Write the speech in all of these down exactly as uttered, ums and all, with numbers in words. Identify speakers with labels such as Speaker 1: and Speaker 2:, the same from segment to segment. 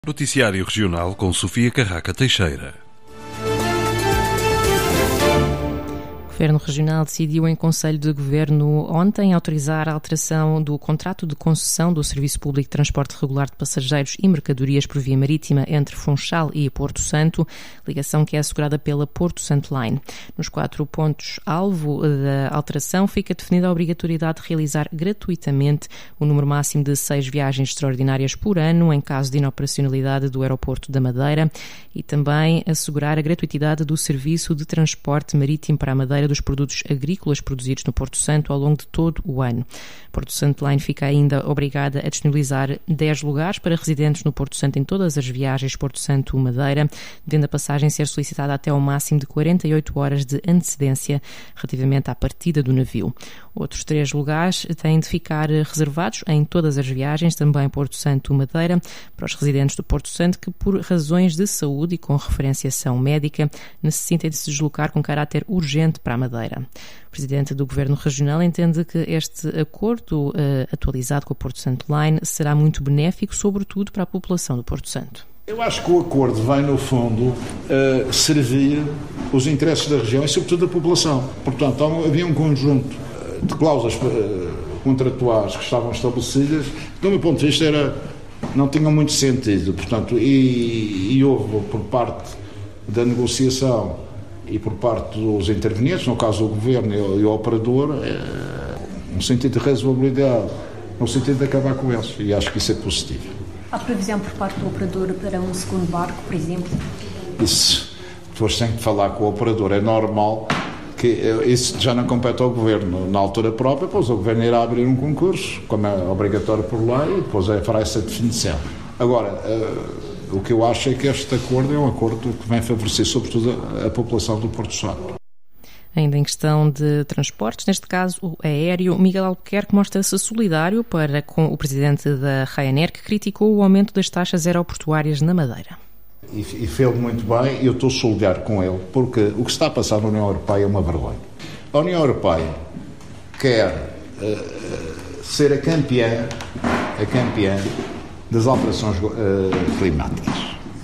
Speaker 1: Noticiário Regional com Sofia Carraca Teixeira.
Speaker 2: O Governo Regional decidiu em Conselho de Governo ontem autorizar a alteração do contrato de concessão do Serviço Público de Transporte Regular de Passageiros e Mercadorias por via marítima entre Funchal e Porto Santo, ligação que é assegurada pela Porto Santo Line. Nos quatro pontos-alvo da alteração fica definida a obrigatoriedade de realizar gratuitamente o número máximo de seis viagens extraordinárias por ano em caso de inoperacionalidade do Aeroporto da Madeira e também assegurar a gratuitidade do serviço de transporte marítimo para a Madeira dos produtos agrícolas produzidos no Porto Santo ao longo de todo o ano. Porto Santo Line fica ainda obrigada a disponibilizar dez lugares para residentes no Porto Santo em todas as viagens Porto Santo-Madeira, devendo a passagem ser solicitada até ao máximo de quarenta e oito horas de antecedência relativamente à partida do navio. Outros três lugares têm de ficar reservados em todas as viagens, também Porto Santo-Madeira, para os residentes do Porto Santo que, por razões de saúde e com referenciação médica, necessitem de se deslocar com caráter urgente para a Madeira. O Presidente do Governo Regional entende que este acordo uh, atualizado com o Porto Santo Line será muito benéfico, sobretudo para a população do Porto Santo.
Speaker 3: Eu acho que o acordo vai, no fundo, uh, servir os interesses da região e, sobretudo, da população. Portanto, havia um conjunto de cláusulas uh, contratuais que estavam estabelecidas, que, do meu ponto de vista, era, não tinham muito sentido. Portanto, e, e houve, por parte da negociação e por parte dos intervenientes, no caso o Governo e o operador, uh, um sentido de razoabilidade, no sentido de acabar com eles. E acho que isso é positivo.
Speaker 4: Há previsão por parte do operador para um segundo barco, por exemplo? Isso,
Speaker 3: depois tem que falar com o operador. É normal que isso já não compete ao Governo. Na altura própria, depois o Governo irá abrir um concurso, como é obrigatório por lei, e depois fará essa definição. Agora, uh, o que eu acho é que este acordo é um acordo que vem favorecer, sobretudo, a, a população do Porto Santo.
Speaker 2: Ainda em questão de transportes, neste caso o aéreo, Miguel Albuquerque mostra-se solidário para com o presidente da Ryanair, que criticou o aumento das taxas aeroportuárias na Madeira.
Speaker 3: E, e fez muito bem, e eu estou solidário com ele, porque o que está a passar na União Europeia é uma vergonha. A União Europeia quer uh, ser a campeã, a campeã das alterações uh, climáticas.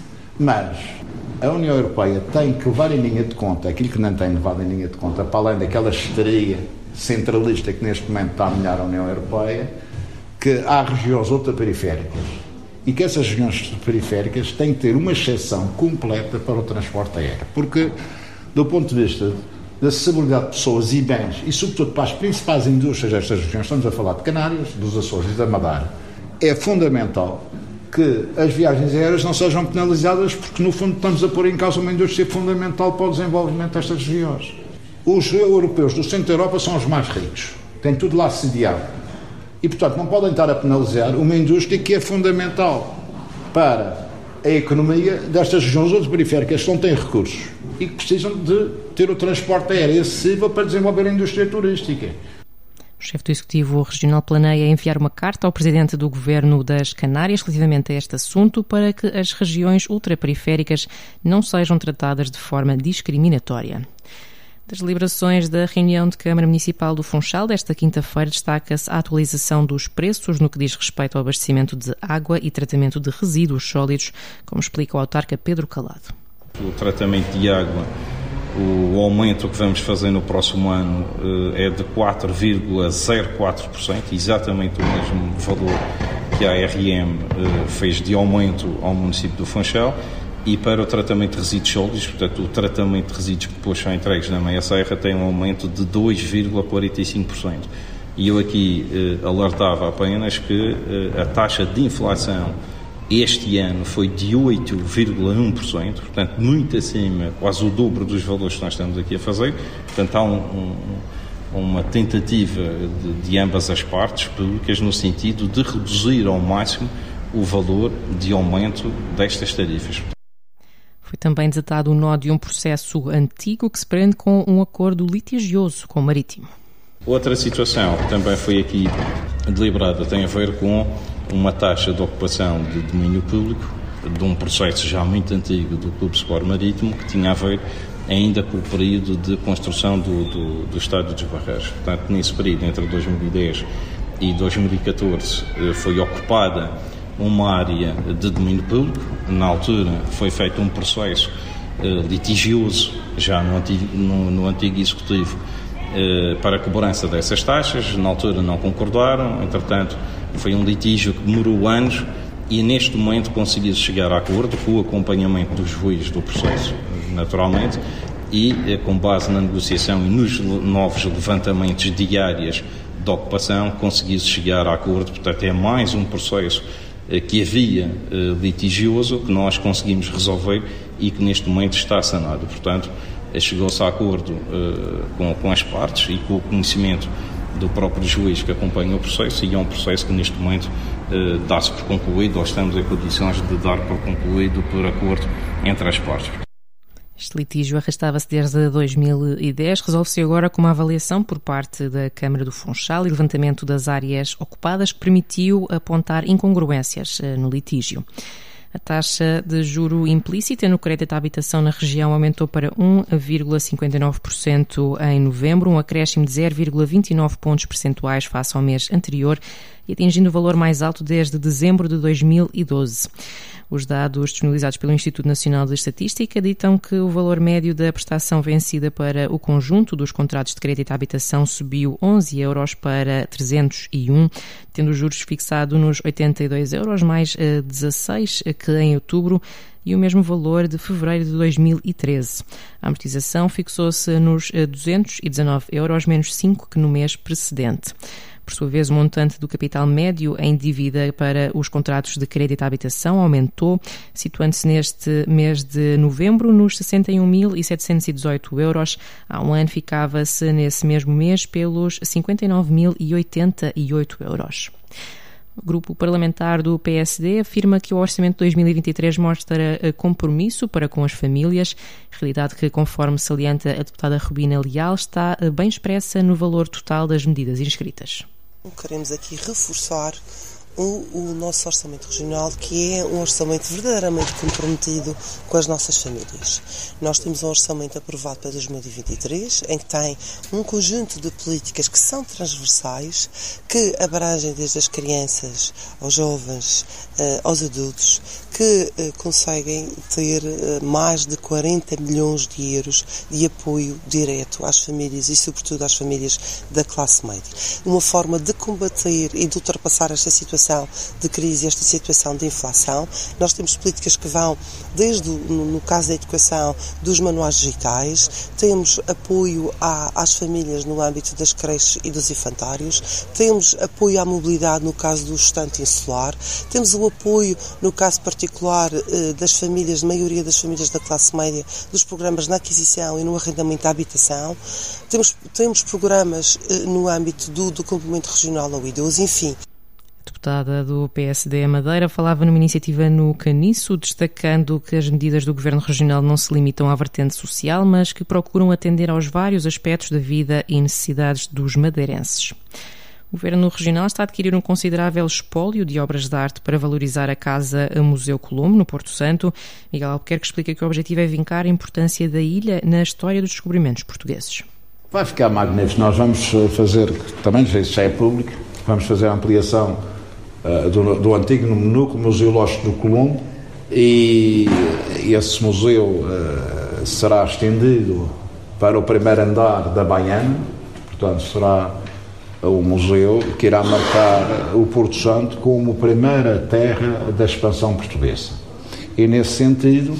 Speaker 3: Mas a União Europeia tem que levar em linha de conta aquilo que não tem levado em linha de conta, para além daquela histeria centralista que neste momento está a minhar a União Europeia, que há regiões ultraperiféricas e que essas regiões periféricas têm que ter uma exceção completa para o transporte aéreo. Porque, do ponto de vista da acessibilidade de pessoas e bens, e sobretudo para as principais indústrias destas regiões, estamos a falar de Canárias, dos Açores e da Madeira, é fundamental que as viagens aéreas não sejam penalizadas, porque no fundo estamos a pôr em causa uma indústria fundamental para o desenvolvimento destas regiões. Os europeus do centro da Europa são os mais ricos, têm tudo lá sediado e, portanto, não podem estar a penalizar uma indústria que é fundamental para a economia destas regiões ultraperiféricas que não têm recursos e que precisam de ter o transporte aéreo acessível para desenvolver a indústria turística.
Speaker 2: O chefe do Executivo Regional planeia enviar uma carta ao Presidente do Governo das Canárias relativamente a este assunto para que as regiões ultraperiféricas não sejam tratadas de forma discriminatória. Das deliberações da reunião de Câmara Municipal do Funchal desta quinta-feira destaca-se a atualização dos preços no que diz respeito ao abastecimento de água e tratamento de resíduos sólidos, como explica o autarca Pedro Calado.
Speaker 5: O tratamento de água, o aumento que vamos fazer no próximo ano é de quatro vírgula zero quatro por cento, exatamente o mesmo valor que a A R M fez de aumento ao município do Funchal, e para o tratamento de resíduos sólidos, portanto o tratamento de resíduos que depois são entregues na Meia Serra tem um aumento de dois vírgula quarenta e cinco por cento. E eu aqui eh, alertava apenas que eh, a taxa de inflação este ano foi de oito vírgula um por cento, portanto muito acima, quase o dobro dos valores que nós estamos aqui a fazer. Portanto há um, um, uma tentativa de, de ambas as partes públicas no sentido de reduzir ao máximo o valor de aumento destas tarifas.
Speaker 2: Foi também desatado o nó de um processo antigo que se prende com um acordo litigioso com o Marítimo.
Speaker 5: Outra situação que também foi aqui deliberada tem a ver com uma taxa de ocupação de domínio público de um processo já muito antigo do Clube Sport Marítimo, que tinha a ver ainda com o período de construção do, do, do Estádio dos Barreiros. Portanto, nesse período, entre dois mil e dez e dois mil e catorze, foi ocupada uma área de domínio público. Na altura foi feito um processo uh, litigioso, já no antigo, no, no antigo Executivo, uh, para a cobrança dessas taxas. Na altura não concordaram, entretanto foi um litígio que demorou anos e neste momento conseguiu-se chegar a acordo com o acompanhamento dos juízes do processo, naturalmente, e uh, com base na negociação e nos novos levantamentos de áreas de ocupação, conseguiu-se chegar a acordo. Portanto, é mais um processo que havia litigioso que nós conseguimos resolver e que neste momento está sanado. Portanto, chegou-se a acordo com, com as partes e com o conhecimento do próprio juiz que acompanha o processo, e é um processo que neste momento dá-se por concluído, ou estamos em condições de dar por concluído por acordo entre as partes.
Speaker 2: Este litígio arrastava-se desde dois mil e dez, resolve-se agora com uma avaliação por parte da Câmara do Funchal e levantamento das áreas ocupadas que permitiu apontar incongruências no litígio. A taxa de juro implícita no crédito à habitação na região aumentou para um vírgula cinquenta e nove por cento em novembro, um acréscimo de zero vírgula vinte e nove pontos percentuais face ao mês anterior e atingindo o valor mais alto desde dezembro de dois mil e doze. Os dados disponibilizados pelo Instituto Nacional de Estatística ditam que o valor médio da prestação vencida para o conjunto dos contratos de crédito à habitação subiu onze euros para trezentos e um, tendo os juros fixado nos oitenta e dois euros, mais dezasseis que em outubro, e o mesmo valor de fevereiro de dois mil e treze. A amortização fixou-se nos duzentos e dezanove euros, menos cinco que no mês precedente. Por sua vez, o montante do capital médio em dívida para os contratos de crédito à habitação aumentou, situando-se neste mês de novembro nos sessenta e um mil setecentos e dezoito euros. Há um ano ficava-se nesse mesmo mês pelos cinquenta e nove mil e oitenta e oito euros. O grupo parlamentar do P S D afirma que o orçamento de dois mil e vinte e três mostra compromisso para com as famílias, realidade que, conforme salienta a deputada Rubina Leal, está bem expressa no valor total das medidas inscritas.
Speaker 6: Queremos aqui reforçar o, o nosso orçamento regional, que é um orçamento verdadeiramente comprometido com as nossas famílias. Nós temos um orçamento aprovado para dois mil e vinte e três, em que tem um conjunto de políticas que são transversais, que abrangem desde as crianças aos jovens, eh, aos adultos, que eh, conseguem ter eh, mais de quarenta milhões de euros de apoio direto às famílias e, sobretudo, às famílias da classe média. Uma forma de combater e de ultrapassar esta situação de crise, esta situação de inflação. Nós temos políticas que vão desde, no, no caso da educação, dos manuais digitais, temos apoio à, às famílias no âmbito das creches e dos infantários, temos apoio à mobilidade no caso do gestante insular, temos o apoio, no caso particular, eh, das famílias, da maioria das famílias da classe média, dos programas na aquisição e no arrendamento da habitação, temos, temos programas eh, no âmbito do, do complemento regional ao idoso, enfim.
Speaker 2: A deputada do P S D Madeira falava numa iniciativa no Caniço, destacando que as medidas do Governo Regional não se limitam à vertente social, mas que procuram atender aos vários aspectos da vida e necessidades dos madeirenses. O Governo Regional está a adquirir um considerável espólio de obras de arte para valorizar a Casa Museu Colombo, no Porto Santo. Miguel Albuquerque explica que o objetivo é vincar a importância da ilha na história dos descobrimentos portugueses.
Speaker 3: Vai ficar magnífico. Nós vamos fazer, também isso já é público, vamos fazer a ampliação uh, do, do antigo núcleo museológico do Colombo, e esse museu uh, será estendido para o primeiro andar da Baiana. Portanto, será o museu que irá marcar o Porto Santo como a primeira terra da expansão portuguesa. E nesse sentido,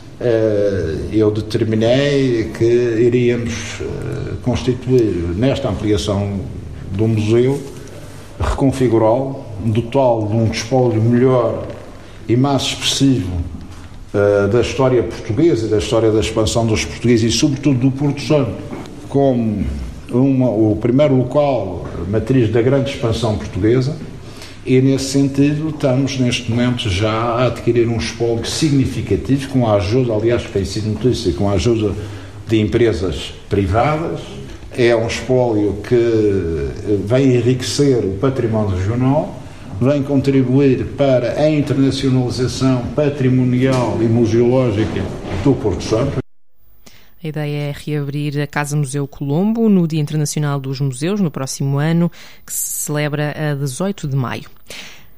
Speaker 3: eu determinei que iríamos constituir, nesta ampliação do museu, reconfigurá-lo, dotá-lo de um espólio melhor e mais expressivo da história portuguesa, da história da expansão dos portugueses e, sobretudo, do Porto Santo, como Uma, o primeiro local matriz da grande expansão portuguesa, e nesse sentido estamos neste momento já a adquirir um espólio significativo, com a ajuda, aliás, tem sido notícia, com a ajuda de empresas privadas. É um espólio que vem enriquecer o património regional, vem contribuir para a internacionalização patrimonial e museológica do Porto Santo.
Speaker 2: A ideia é reabrir a Casa Museu Colombo no Dia Internacional dos Museus, no próximo ano, que se celebra a dezoito de maio.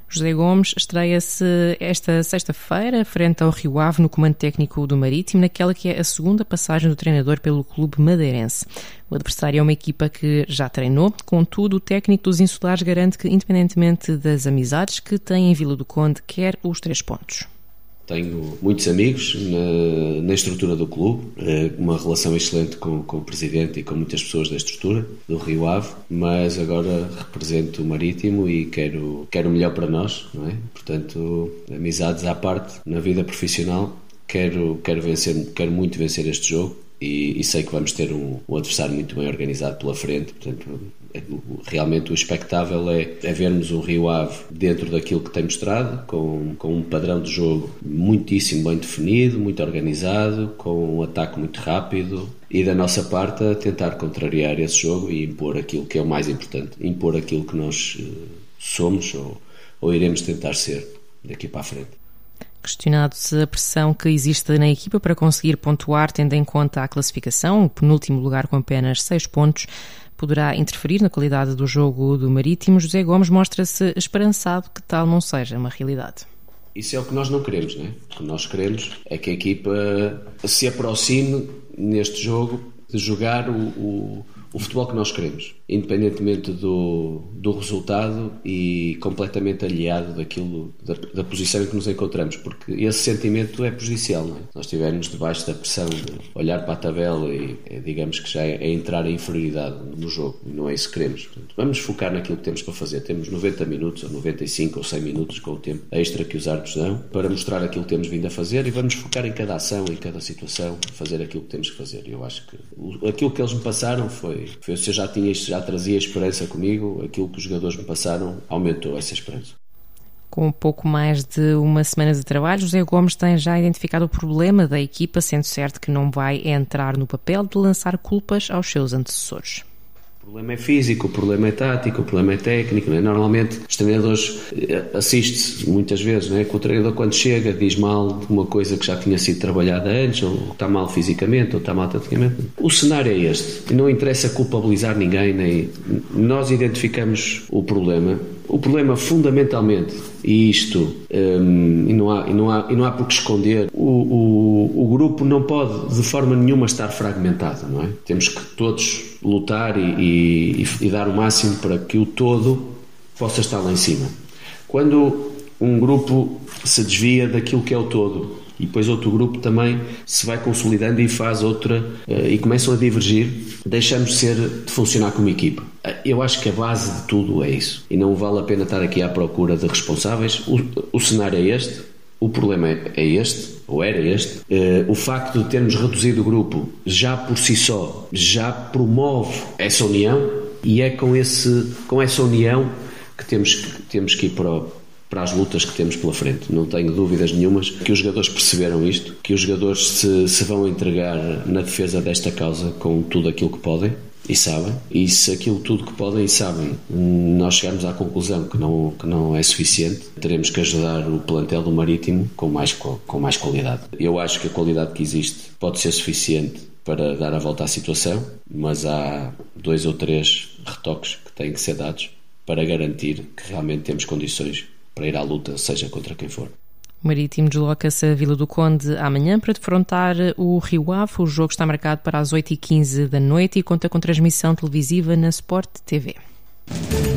Speaker 2: José Gomes estreia-se esta sexta-feira frente ao Rio Ave no comando técnico do Marítimo, naquela que é a segunda passagem do treinador pelo clube madeirense. O adversário é uma equipa que já treinou, contudo o técnico dos insulares garante que, independentemente das amizades que tem em Vila do Conde, quer os três pontos.
Speaker 7: Tenho muitos amigos na, na estrutura do clube, uma relação excelente com, com o presidente e com muitas pessoas da estrutura do Rio Ave, mas agora represento o Marítimo e quero, quero o melhor para nós, não é? Portanto, amizades à parte, na vida profissional, quero, quero, vencer, quero muito vencer este jogo e, e sei que vamos ter um, um adversário muito bem organizado pela frente, portanto, realmente o expectável é, é vermos o Rio Ave dentro daquilo que tem mostrado, com, com um padrão de jogo muitíssimo bem definido, muito organizado, com um ataque muito rápido e da nossa parte a tentar contrariar esse jogo e impor aquilo que é o mais importante, impor aquilo que nós somos ou, ou iremos tentar ser daqui para a frente.
Speaker 2: Questionado se a pressão que existe na equipa para conseguir pontuar, tendo em conta a classificação, o penúltimo lugar com apenas seis pontos, poderá interferir na qualidade do jogo do Marítimo, José Gomes mostra-se esperançado que tal não seja uma realidade.
Speaker 7: Isso é o que nós não queremos, não é? O que nós queremos é que a equipa se aproxime neste jogo de jogar o, o, o futebol que nós queremos, independentemente do, do resultado e completamente aliado daquilo, da, da posição em que nos encontramos, porque esse sentimento é prejudicial, não é? Se nós estivermos debaixo da pressão de olhar para a tabela e é, digamos que já é, é entrar em inferioridade no jogo, e não é isso que queremos. Portanto, vamos focar naquilo que temos para fazer. Temos noventa minutos, ou noventa e cinco, ou cem minutos com o tempo extra que os árbitros dão para mostrar aquilo que temos vindo a fazer e vamos focar em cada ação, em cada situação, fazer aquilo que temos que fazer. Eu acho que aquilo que eles me passaram foi, foi se eu já tinha isto, já trazia esperança comigo, aquilo que os jogadores me passaram aumentou essa esperança.
Speaker 2: Com um pouco mais de uma semana de trabalho, José Gomes tem já identificado o problema da equipa, sendo certo que não vai entrar no papel de lançar culpas aos seus antecessores.
Speaker 7: O problema é físico, o problema é tático, o problema é técnico, não é? Normalmente os treinadores assistem-se muitas vezes, não é? Que o treinador quando chega diz mal de uma coisa que já tinha sido trabalhada antes, ou está mal fisicamente, ou está mal taticamente. O cenário é este, e não interessa culpabilizar ninguém, nem nós identificamos o problema. O problema fundamentalmente, e isto, um, e, não há, e, não há, e não há por que esconder, o, o, o grupo não pode de forma nenhuma estar fragmentado, não é? Temos que todos lutar e, e, e dar o máximo para que o todo possa estar lá em cima. Quando um grupo se desvia daquilo que é o todo, e depois outro grupo também se vai consolidando e faz outra uh, e começam a divergir, deixamos de ser de funcionar como equipa. Eu acho que a base de tudo é isso e não vale a pena estar aqui à procura de responsáveis. O, o cenário é este, o problema é, é este, ou era este. Uh, o facto de termos reduzido o grupo já por si só já promove essa união e é com, esse, com essa união que temos que, temos que ir para o para as lutas que temos pela frente. Não tenho dúvidas nenhumas que os jogadores perceberam isto, que os jogadores se, se vão entregar na defesa desta causa com tudo aquilo que podem e sabem, e se aquilo tudo que podem e sabem nós chegarmos à conclusão que não, que não é suficiente, teremos que ajudar o plantel do Marítimo com mais, com mais qualidade. Eu acho que a qualidade que existe pode ser suficiente para dar a volta à situação, mas há dois ou três retoques que têm que ser dados para garantir que realmente temos condições para ir à luta, seja contra quem for.
Speaker 2: O Marítimo desloca-se a Vila do Conde amanhã para defrontar o Rio Ave. O jogo está marcado para as oito e quinze da noite e conta com transmissão televisiva na Sport T V.